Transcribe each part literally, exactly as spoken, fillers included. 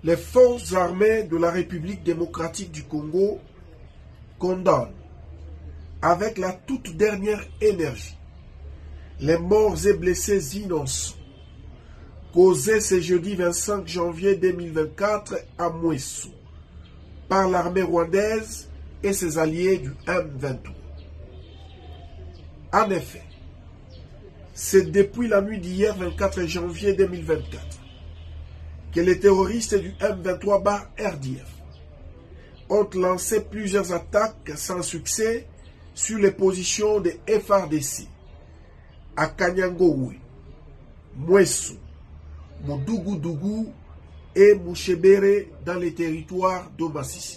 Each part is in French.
Les forces armées de la République démocratique du Congo condamnent avec la toute dernière énergie les morts et blessés innocents causés ce jeudi vingt-cinq janvier deux mille vingt-quatre à Mweso par l'armée rwandaise et ses alliés du M vingt-trois. En effet, c'est depuis la nuit d'hier vingt-quatre janvier deux mille vingt-quatre que les terroristes du M vingt-trois bar R D F ont lancé plusieurs attaques sans succès sur les positions des F A R D C à Kanyangowe, Mweso, Moudougoudougu et Mouchebere dans les territoires d'Omasisi.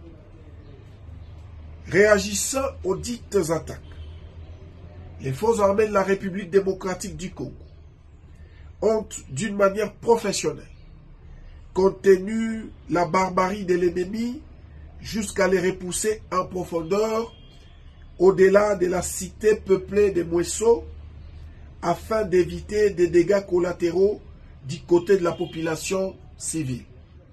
Réagissant aux dites attaques, les forces armées de la République démocratique du Congo ont, d'une manière professionnelle, contenu la barbarie de l'ennemi jusqu'à les repousser en profondeur au-delà de la cité peuplée de Mweso afin d'éviter des dégâts collatéraux du côté de la population civile.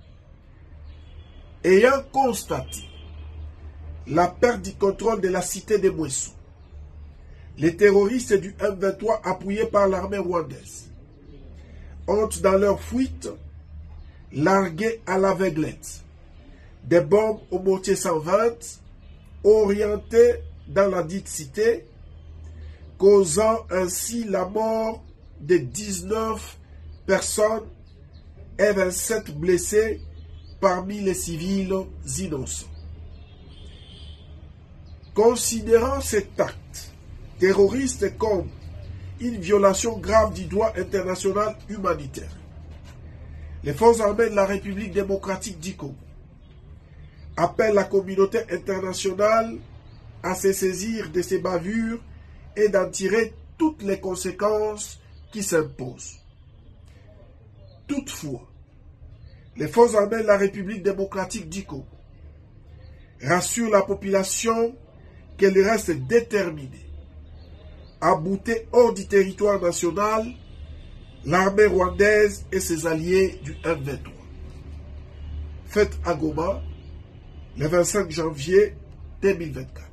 Ayant constaté la perte du contrôle de la cité de Mweso, les terroristes du M vingt-trois appuyés par l'armée rwandaise ont, dans leur fuite, largué à l'aveuglette des bombes au mortier cent vingt orientées dans la dite cité, causant ainsi la mort de dix-neuf personnes et vingt-sept blessés parmi les civils innocents. Considérant cet acte terroriste comme une violation grave du droit international humanitaire, les forces armées de la République démocratique du Congo appellent la communauté internationale à se saisir de ces bavures et d'en tirer toutes les conséquences qui s'imposent. Toutefois, les forces armées de la République démocratique du Congo rassurent la population qu'elle reste déterminée à bouter hors du territoire national l'armée rwandaise et ses alliés du M vingt-trois. Fête à Goma, le vingt-cinq janvier deux mille vingt-quatre.